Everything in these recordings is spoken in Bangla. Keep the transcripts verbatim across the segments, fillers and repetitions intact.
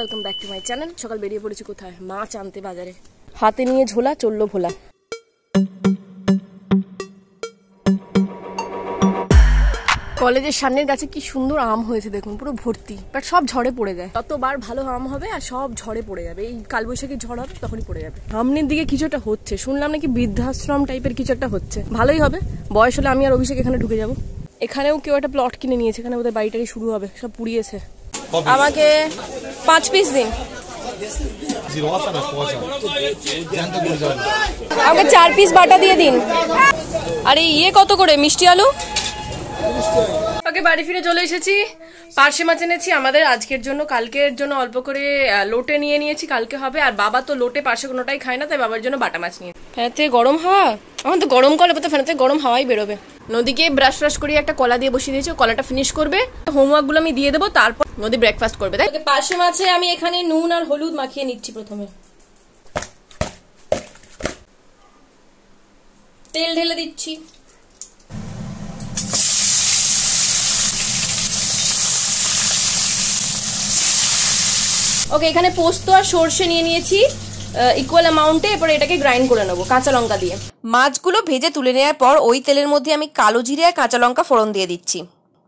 Welcome back to my channel. সকাল বেরিয়ে পড়েছি কোথায়, মাছ আনতে বাজারে। হাতে নিয়ে ঝোলা, চললো ভোলা। কলেজের সামনের গাছে কি সুন্দর আম হয়েছে দেখুন, পুরো ভর্তি, বাট সব ঝড়ে পড়ে যায়। ততবার ভালো আম হবে আর সব ঝড়ে পড়ে যাবে। এই কালবৈশাখী ঝড় হবে তখনই পড়ে যাবে। সামনের দিকে কিছু একটা হচ্ছে, শুনলাম নাকি বৃদ্ধাশ্রম টাইপের কিছু একটা হচ্ছে। ভালোই হবে, বয়স হলে আমি আর অভিষেক এখানে ঢুকে যাবো। এখানেও কেউ একটা প্লট কিনে নিয়েছে, এখানে ওদের বাড়িটারি শুরু হবে। সব পুড়িয়েছে। আমাকে পাঁচ পিস দিন, আমাকে চার পিস বাটা দিয়ে দিন। আরে ইয়ে কত করে মিষ্টি আলু? ওকে, বাড়ি ফিরে চলে এসেছি। পার্শে মাছ এনেছি আমাদের আজকের জন্য, কালকের জন্য অল্প করে লোটে নিয়ে নিয়েছি, কালকে হবে। আর বাবা তো লোটে পার্শে কোনোটাই খায় না, তাই বাবার জন্য বাটা মাছ নিয়ে। ফ্যানেতে গরম হাওয়া, আমার তো গরম কলে তো ফ্যানেতে গরম হাওয়াই বেরোবে। নদীকে ব্রাশ ব্রাশ করিয়ে একটা কলা দিয়ে বসিয়ে দিয়েছি, কলাটা ফিনিশ করবে, হোমওয়ার্ক গুলো আমি দিয়ে দেবো, তারপর নদী ব্রেকফাস্ট করবে। তাই পার্শে মাছে আমি এখানে নুন আর হলুদ মাখিয়ে নিচ্ছি। প্রথমে তেল ঢেলে দিচ্ছি। ওকে, এখানে পোস্ত আর সর্ষে নিয়ে নিয়েছি ইকুয়াল অ্যামাউন্টে। এরপরে এটাকে গ্রাইন্ড করে নেবো কাঁচা লঙ্কা দিয়ে। মাছগুলো ভেজে তুলে নেওয়ার পর ওই তেলের মধ্যে আমি কালো জিরে আর কাঁচা লঙ্কা ফোড়ন দিয়ে দিচ্ছি।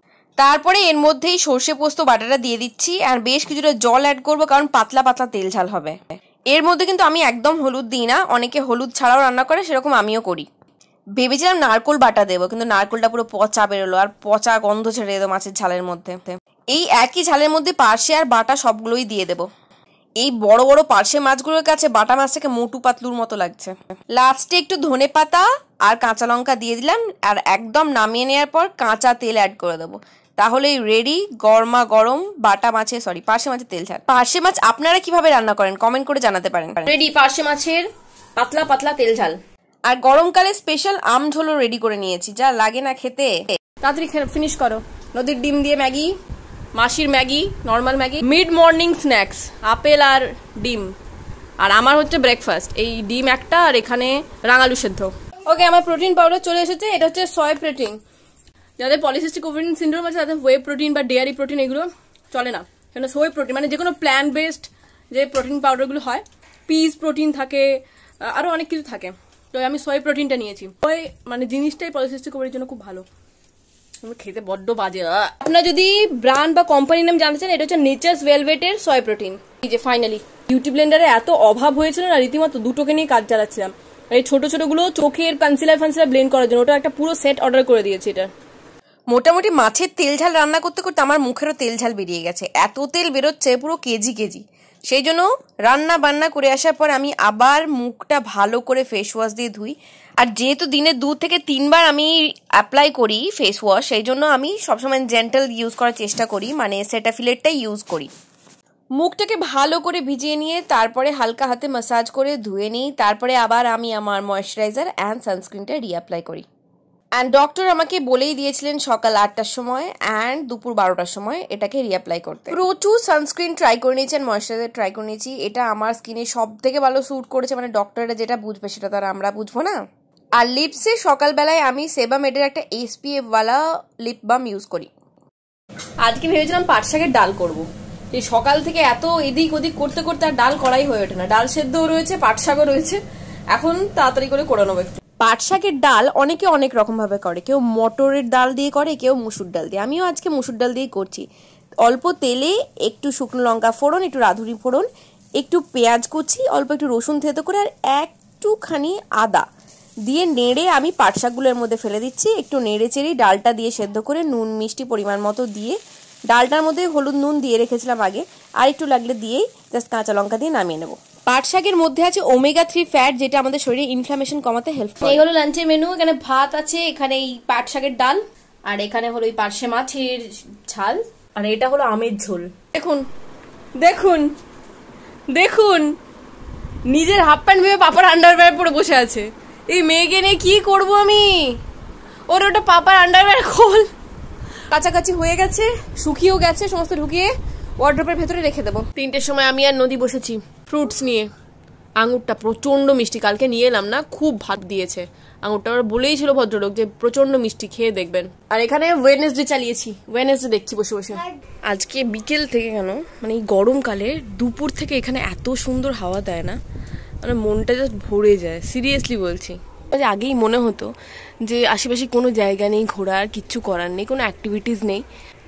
তারপরে এর মধ্যেই সর্ষে পোস্ত বাটাটা দিয়ে দিচ্ছি আর বেশ কিছুটা জল অ্যাড করবো, কারণ পাতলা পাতলা তেল ঝাল হবে। এর মধ্যে কিন্তু আমি একদম হলুদ দিই না, অনেকে হলুদ ছাড়াও রান্না করে, সেরকম আমিও করি। ভেবেছিলাম নারকোল বাটা দেবো, কিন্তু নারকোলটা পুরো পচা বেরোলো আর পচা গন্ধ ছেড়ে দেবো মাছের ঝালের মধ্যে। এই একই ঝালের মধ্যে পার্শে আর বাটা সবগুলোই দিয়ে দেবো। এই বড় বড় পার্শে মাছগুলোর কাছে বাটা মাছটাকে মোটু পাতলুর মতো লাগছে। লাস্টে একটু ধনে পাতা আর কাঁচা লঙ্কা দিয়ে দিলাম, আর একদম নামিয়ে নেওয়ার পর কাঁচা তেল অ্যাড করে দেবো। তাহলেই রেডি গরমা গরম বাটা মাছের সরি পার্শে মাছের তেল ঝাল। পার্শে মাছ আপনারা কিভাবে রান্না করেন কমেন্ট করে জানাতে পারেন। রেডি পার্শে মাছের পাতলা পাতলা তেল ঝাল। আর গরমকালে স্পেশাল আম ঝোলও রেডি করে নিয়েছি, যা লাগে না খেতে। তাড়াতাড়ি ফিনিশ করো। নদীর ডিম দিয়ে ম্যাগি, মাসির Maggi, normal Maggi, mid morning snacks, apple আর ডিম। আর আমার হচ্ছে ব্রেকফাস্ট, এই ডিম একটা আর এখানে রাঙালু সেদ্ধ। ওকে, আমার প্রোটিন পাউডার চলে এসেছে। এটা হচ্ছে সয় প্রোটিন। যাদের পলিসিস্টিক ওভারিয়ান সিনড্রোম আছে তাদের ওয়ে প্রোটিন বা ডেয়ারি প্রোটিন এগুলো চলে না। সেখানে সোয় প্রোটিন মানে যে কোনো প্ল্যান্ট বেসড যে প্রোটিন পাউডারগুলো হয়, পিস প্রোটিন থাকে, আরও অনেক কিছু থাকে। তো আমি সোয় প্রোটিনটা নিয়েছি। ওই মানে জিনিসটাই পলিসিস্টিক ওভারির জন্য খুব ভালো। খেতে বড্ড বাজে। আপনারা যদি ব্র্যান্ড বা কোম্পানির নাম জানতে চান, এটা হচ্ছে নেচার্স ভেলভেটের সয় প্রোটিন। এই যে ফাইনালি বিউটি ব্লেন্ডারে এত অভাব হয়েছিল না, রীতিমতো দুটোকে নিয়ে কাজ চালাচ্ছিলাম। এই ছোট ছোট গুলো চোখের কনসিলার ফানসিলার ব্লেন্ড করার জন্য ওটা একটা পুরো সেট অর্ডার করে দিয়েছি। এটা মোটামুটি মাছের তেল ঝাল রান্না করতে করতে আমার মুখেরও তেল ঝাল বেরিয়ে গেছে, এত তেল বেরোচ্ছে পুরো কেজি কেজি। সেই জন্য রান্না বান্না করে আসার পর আমি আবার মুখটা ভালো করে ফেস ওয়াশ দিয়ে ধুই। আর যেহেতু দিনে দু থেকে তিনবার আমি অ্যাপ্লাই করি ফেস ওয়াশ, সেই জন্য আমি সবসময় জেন্টাল ইউজ করার চেষ্টা করি, মানে সেটাফিলেটটাই ইউজ করি। মুখটাকে ভালো করে ভিজিয়ে নিয়ে তারপরে হালকা হাতে ম্যাসাজ করে ধুয়ে নিই। তারপরে আবার আমি আমার ময়েশ্চারাইজার অ্যান্ড সানস্ক্রিনটা রিঅ্যাপ্লাই করি। অ্যান্ড ডক্টর আমাকে বলেই দিয়েছিলেন সকাল আটটার সময় অ্যান্ড দুপুর বারোটার সময় এটাকে রিঅ্যাপ্লাই করতে। প্রচুর সানস্ক্রিন ট্রাই করে নিয়েছি অ্যান্ড ময়েশ্চারাইজার ট্রাই করে নিয়েছি। এটা আমার স্কিনে সব থেকে ভালো স্যুট করেছে, মানে ডক্টররা যেটা বুঝবে সেটা তো আর আমরা বুঝবো না। আর লিপসে সকালবেলায় আমি সেবামেডের একটা এসপিএফ ওয়ালা লিপ বাম ইউজ করি। আজকে ভেবেছিলাম পাট শাকের ডাল করবো। এই সকাল থেকে এত এদিক ওদিক করতে করতে আর ডাল করাই হয়ে ওঠে না। ডাল সেদ্ধও রয়েছে, পাট শাকও রয়েছে, এখন তাড়াতাড়ি করে করে নেবো। পাট শাকের ডাল অনেকে অনেক রকম ভাবে করে, কেউ মটরের ডাল দিয়ে করে, কেউ মুসুর ডাল দিয়ে। আমিও আজকে মুসুর ডাল দিয়েই করছি। অল্প তেলে একটু শুকনো লঙ্কা ফোড়ন, একটু রাঁধুনি ফোড়ন, একটু পেঁয়াজ কুচি, অল্প একটু রসুন থেতো করে আর একটুখানি আদা দিয়ে নেড়ে আমি পাট শাকগুলোর মধ্যে ফেলে দিচ্ছি। একটু নেড়ে চেড়ে ডালটা দিয়ে সেদ্ধ করে নুন মিষ্টি পরিমাণ মতো দিয়ে, ডালটার মধ্যে হলুদ নুন দিয়ে রেখেছিলাম আগে, আর একটু লাগলে দিয়েই জাস্ট কাঁচা লঙ্কা দিয়ে নামিয়ে নেবো। পাট শাকের মধ্যে আছে ওমেগা থ্রি ফ্যাট, যেটা আমাদের শরীরে ইনফ্লামেশন কমাতে হেল্প করে। এই হলো লাঞ্চের মেনু। এখানে ভাত আছে, এখানে এই পাট শাকের ডাল, আর এখানে হলো এই পার্শে মাছের ঝাল, আর এটা হলো আমের ঝোল। দেখুন দেখুন দেখুন, নিজের হাফ প্যান্ট ভেবে পাপার আন্ডারওয়্যার পরে বসে আছে। এই মেয়েকে নিয়ে কি করবো আমি? ওর ওটা পাপার আন্ডারওয়্যার খোল। কাছাকাছি হয়ে গেছে, শুকিয়েও গেছে, সমস্ত ঢুকিয়ে ওয়ার্ড্রপের ভেতরে রেখে দেবো। তিনটের সময় আমি আর নদী বসেছি ফ্রুটস নিয়ে। আঙুরটা প্রচণ্ড মিষ্টি, কালকে নিয়ে এলাম না, খুব ভাত দিয়েছে আঙুরটা। ওরা বলেই ছিল ভদ্রলোক যে প্রচণ্ড মিষ্টি, খেয়ে দেখবেন। আর এখানে ওয়েডনেসডে চালিয়েছি, ওয়েডনেসডে দেখছি বসে বসে। আজকে বিকেল থেকে কেন মানে এই গরমকালে দুপুর থেকে এখানে এত সুন্দর হাওয়া দেয় না, মানে মনটা জাস্ট ভরে যায়, সিরিয়াসলি বলছি। আগেই মনে হতো যে আশেপাশে কোনো জায়গা নেই ঘোরার, কিচ্ছু করার নেই, কোনো অ্যাক্টিভিটিস নেই।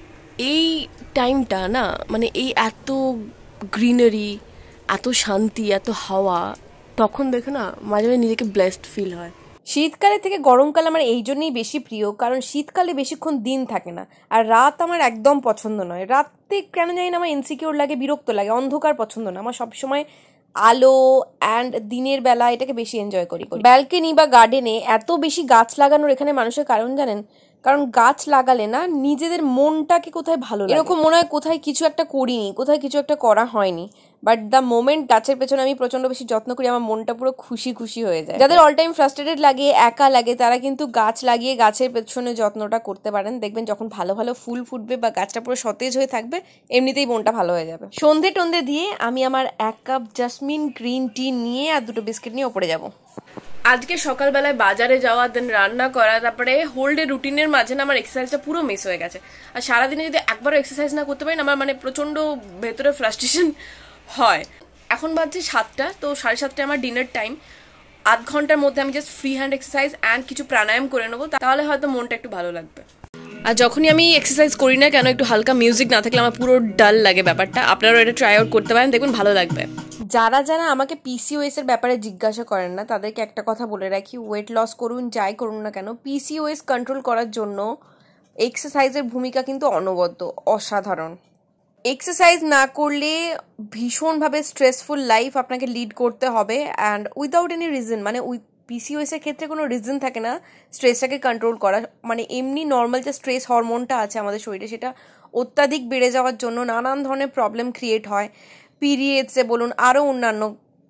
এই টাইমটা না মানে এই এত গ্রিনারি, এত শান্তি, এত হাওয়া, তখন দেখে না মাঝে মাঝে নিজেকে ব্লেসড ফিল হয়। শীতকালে থেকে গরমকাল আমার এই জন্যই বেশি প্রিয়, কারণ শীতকালে বেশিক্ষণ দিন থাকে না, আর রাত আমার একদম পছন্দ নয়। রাতে কেন জানি না আমার ইনসিকিউর লাগে, বিরক্ত লাগে, অন্ধকার পছন্দ না আমার। সবসময় আলো অ্যান্ড দিনের বেলা এটাকে বেশি এনজয় করি। ব্যালকনি বা গার্ডেনে এত বেশি গাছ লাগানোর এখানে মানুষের কারণ জানেন? কারণ গাছ লাগালে না নিজেদের মনটাকে কোথায় ভালো লাগে, এরকম মনে হয় কোথায় কিছু একটা করিনি, কোথায় কিছু একটা করা হয়নি। বাট দ্য মোমেন্ট গাছের পেছনে আমি প্রচন্ড বেশি যত্ন করি, আমার মনটা পুরো খুশি খুশি হয়ে যায়। যাদের অল টাইম ফ্রাস্ট্রেটেড লাগে, একা লাগে, তারা কিন্তু গাছ লাগিয়ে গাছের পেছনে যত্নটা করতে পারেন। দেখবেন যখন ভালো ভালো ফুল ফুটবে বা গাছটা পুরো সতেজ হয়ে থাকবে, এমনিতেই মনটা ভালো হয়ে যাবে। সন্ধে টন্ধে দিয়ে আমি আমার এক কাপ জাসমিন গ্রিন টি নিয়ে আর দুটো বিস্কিট নিয়ে ওপরে যাবো। আজকে সকালবেলায় বাজারে যাওয়া, দেন রান্না করা, তারপরে হোল ডে রুটিনের মাঝে না আমার এক্সারসাইজটা পুরো মিস হয়ে গেছে। আর সারাদিনে যদি একবারও এক্সারসাইজ না করতে পারি না, আমার মানে প্রচণ্ড ভেতরে ফ্রাস্ট্রেশন হয়। এখন বাজছে সাতটা, তো সাড়ে সাতটায় আমার ডিনার টাইম। আধ ঘন্টার মধ্যে আমি just free hand exercise and কিছু প্রাণায়াম করে নেবো, তাহলে হয়তো মনটা একটু ভালো লাগবে। আর যখনই আমি এক্সারসাইজ করি না কেন, একটু হালকা মিউজিক না থাকলে আমার পুরো ডাল লাগে ব্যাপারটা। আপনারাও এটা ট্রাই আউট করতে পারেন, দেখবেন ভালো লাগবে। যারা যারা আমাকে পিসিওএস এর ব্যাপারে জিজ্ঞাসা করেন না, তাদেরকে একটা কথা বলে রাখি, ওয়েট লস করুন যাই করুন না কেন, পিসিওএস কন্ট্রোল করার জন্য এক্সারসাইজের ভূমিকা কিন্তু অনবদ্য, অসাধারণ। এক্সারসাইজ না করলে ভীষণভাবে স্ট্রেসফুল লাইফ আপনাকে লিড করতে হবে, অ্যান্ড উইদাউট এনি রিজন। মানে উই পিসিওএস এর ক্ষেত্রে কোনো রিজন থাকে না স্ট্রেসটাকে কন্ট্রোল করা। মানে এমনি নর্মাল যে স্ট্রেস হরমোনটা আছে আমাদের শরীরে, সেটা অত্যাধিক বেড়ে যাওয়ার জন্য নানান ধরনের প্রবলেম ক্রিয়েট হয়, পিরিয়ডসে বলুন, আরও অন্যান্য।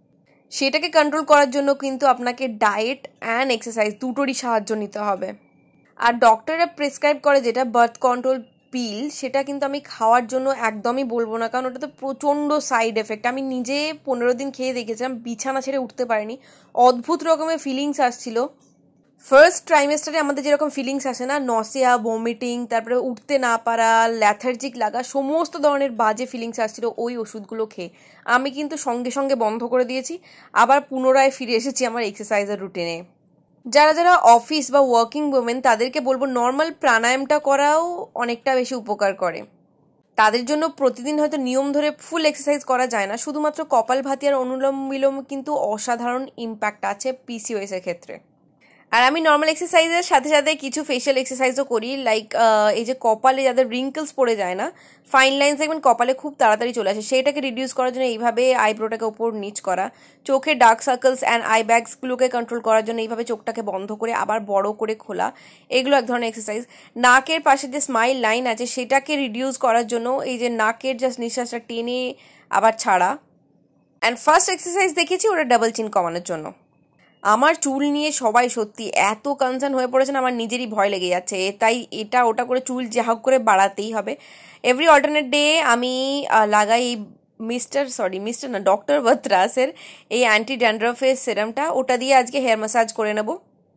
সেটাকে কন্ট্রোল করার জন্য কিন্তু আপনাকে ডায়েট অ্যান্ড এক্সারসাইজ দুটোরই সাহায্য নিতে হবে। আর ডক্টররা প্রেসক্রাইব করে যেটা বার্থ কন্ট্রোল পিল, সেটা কিন্তু আমি খাওয়ার জন্য একদমই বলবো না, কারণ ওটা তো প্রচণ্ড সাইড এফেক্ট। আমি নিজে পনেরো দিন খেয়ে দেখেছিলাম, বিছানা ছেড়ে উঠতে পারিনি, অদ্ভুত রকমের ফিলিংস আসছিল। ফার্স্ট ট্রাইমেস্টারে আমাদের যেরকম ফিলিংস আসে না, নসিয়া, ভমিটিং, তারপরে উঠতে না পারা, ল্যাথার্জিক লাগা, সমস্ত ধরনের বাজে ফিলিংস আসছিল ওই ওষুধগুলো খেয়ে। আমি কিন্তু সঙ্গে সঙ্গে বন্ধ করে দিয়েছি, আবার পুনরায় ফিরে এসেছি আমার এক্সারসাইজের রুটিনে। যারা যারা অফিস বা ওয়ার্কিং ওমেন, তাদেরকে বলবো নর্মাল প্রাণায়ামটা করাও অনেকটা বেশি উপকার করে। তাদের জন্য প্রতিদিন হয়তো নিয়ম ধরে ফুল এক্সারসাইজ করা যায় না, শুধুমাত্র কপালভাতি আর অনুলোম বিলোম কিন্তু অসাধারণ ইম্প্যাক্ট আছে পিসিওএস এর ক্ষেত্রে। আর আমি নর্মাল এক্সারসাইজের সাথে সাথে কিছু ফেশিয়াল এক্সারসাইজও করি, লাইক এই যে কপালে যাদের রিঙ্কেলস পড়ে যায় না, ফাইন লাইন্স দেখবেন কপালে খুব তাড়াতাড়ি চলে আসে, সেইটাকে রিডিউস করার জন্য এইভাবে আইব্রোটাকে ওপর নিচ করা, চোখে ডার্ক সার্কেলস অ্যান্ড আই ব্যাগসগুলোকে কন্ট্রোল করার জন্য এইভাবে চোখটাকে বন্ধ করে আবার বড় করে খোলা, এগুলো এক ধরনের এক্সারসাইজ। নাকের পাশে যে স্মাইল লাইন আছে সেটাকে রিডিউস করার জন্য এই যে নাকের জাস্ট নিঃশ্বাসটা টেনে আবার ছাড়া। অ্যান্ড ফার্স্ট এক্সারসাইজ দেখেছি ওটা ডাবল চিন কমানোর জন্য। আমার চুল নিয়ে সবাই সত্যি এত কনসার্ন হয়ে পড়েছেন, আমার নিজেরই ভয় লেগে যাচ্ছে, তাই এটা ওটা করে চুল যা হোক করে বাড়াতেই হবে। এভরি অল্টারনেট ডে আমি লাগাই এই মিস্টার সরি মিস্টার না ডক্টর বাত্রাসের এই অ্যান্টি ড্যান্ড্রফের সিরামটা, ওটা দিয়ে আজকে হেয়ার ম্যাসাজ করে নেব।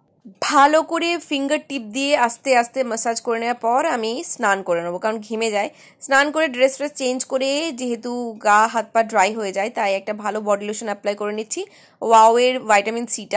ভালো করে ফিঙ্গার টিপ দিয়ে আস্তে আস্তে ম্যাসাজ করে নেওয়ার পর আমি স্নান করে নেবো, কারণ ঘেমে যায়। স্নান করে ড্রেস ফ্রেস চেঞ্জ করে, যেহেতু গা হাত পা ড্রাই হয়ে যায়, তাই একটা ভালো বডি লোশন অ্যাপ্লাই করে নিচ্ছি, ওয়াওয়ের ভাইটামিন সিটা।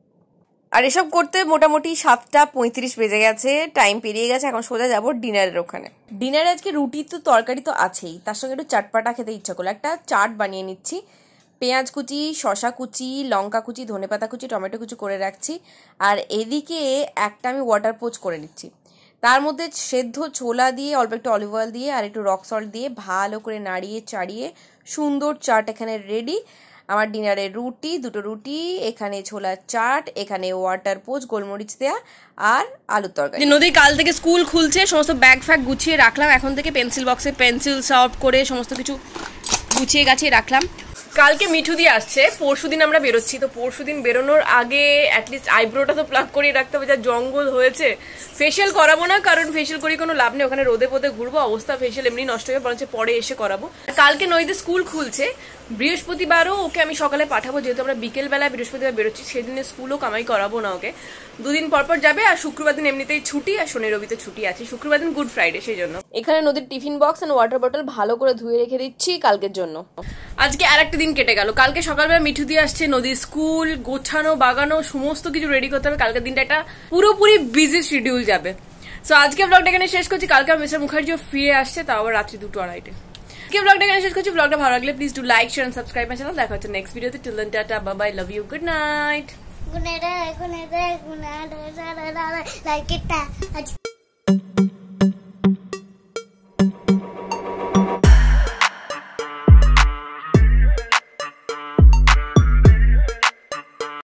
আর এসব করতে মোটামুটি সাতটা পঁয়ত্রিশ বেজে গেছে, টাইম পেরিয়ে গেছে। এখন সোজা যাবো ডিনারের ওখানে। ডিনারে আজকে রুটি তো তরকারি তো আছেই, তার সঙ্গে একটু চাটপাটা খেতে ইচ্ছা করলো, একটা চাট বানিয়ে নিচ্ছি। পেঁয়াজ কুচি, শশা কুচি, লঙ্কা কুচি, ধনেপাতা কুচি, টমেটো কুচি করে রাখছি। আর এদিকে একটা আমি ওয়াটার পোচ করে নিচ্ছি, তার মধ্যে সেদ্ধ ছোলা দিয়ে অল্প একটু অলিভ অয়েল দিয়ে আর একটু রক সল্ট দিয়ে ভালো করে নাড়িয়ে চাড়িয়ে সুন্দর চাট এখানে রেডি। আমার ডিনারের রুটি, দুটো রুটি, এখানে ছোলার চাট, এখানে ওয়াটার পোচ, গোলমরিচ দেয়া আর আলুর তরকারি। নদী কাল থেকে স্কুল খুলছে, সমস্ত ব্যাগ ফ্যাগ গুছিয়ে রাখলাম, এখন থেকে পেন্সিল বক্সে পেন্সিল সর্ট করে সমস্ত কিছু গুছিয়ে গাছিয়ে রাখলাম। কালকে মিঠু দিয়ে আসছে, পরশু দিন আমরা বেরোচ্ছি, তো পরশু দিন বেরোনোর আগে অ্যাটলিস্ট আইব্রোটা তো প্লাক করিয়ে রাখতে হবে, যা জঙ্গল হয়েছে। ফেশিয়াল করাবো না, কারণ ফেশিয়াল করি কোনো লাভ নেই, ওখানে রোদে পোদে ঘুরবো, অবস্থা ফেশিয়াল এমনি নষ্ট হয়ে, বরঞ্চ পরে এসে করাবো। কালকে নদীতে স্কুল খুলছে, বৃহস্পতিবারও ওকে আমি সকালে পাঠাবো, যেহেতু আমরা বিকেলবেলা বৃহস্পতিবার বেরোচ্ছি, সেদিনে স্কুলও কামাই করাবো না ওকে। দুদিন পর পর যাবে, আর শুক্রবার দিন এমনিতেই ছুটি, আর শনি রবিতে ছুটি আছে, শুক্রবার দিন গুড ফ্রাইডে, সেই জন্য। এখানে নদীর টিফিন বক্স আর ওয়াটার বটল ভালো করে ধুয়ে রেখে দিচ্ছি কালকের জন্য। আজকে আর একটা দিন কেটে গেল। কালকে সকালবেলা মিঠু দিয়ে আসছে, নদীর স্কুল গোছানো বাগানো সমস্ত কিছু রেডি করতে হবে। কালকের দিনটা একটা পুরোপুরি বিজি শিডিউল যাবে। সো আজকে ব্লগটা এখানে শেষ করছি। কালকে মিস্টার মুখার্জিও ফিরে আসছে, তাও আবার রাত্রি দুটো আড়াইটে। আজকে ব্লগটা এখানে শেষ করছি। ব্লগটা ভালো লাগলে please do like share and subscribe my channel. দেখা হচ্ছে নেক্সট ভিডিওতে। Till then tata, bye bye, love you, good night. Good night, good night, good night, good night, like it.